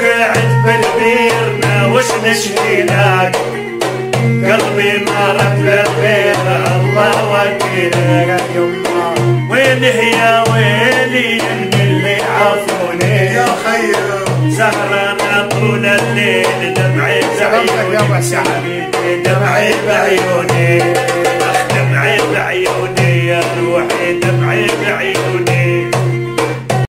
قاعد بالبيرنا وش نشكي لك قلبي ما رد بين الله وكيلك يما ويله يا ويلي من اللي عافوني يا خير سهران طول الليل دمعي بعيوني دمعي بعيوني